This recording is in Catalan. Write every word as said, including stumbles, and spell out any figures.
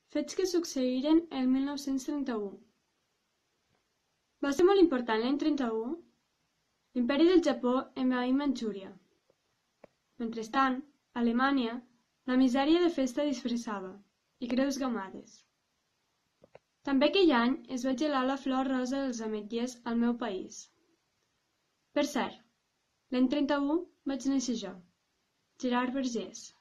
Fets que succeïren el mil nou-cents trenta-u. Va ser molt important l'any trenta-u. L'imperi del Japó envaí Manxúria. Mentrestant, a Alemanya, la misèria de festa disfressava, i creus gamades. També aquell any es va gelar la flor rosa dels ametllers al meu país. Per cert, l'any trenta-u vaig néixer jo, Gerard Vergés.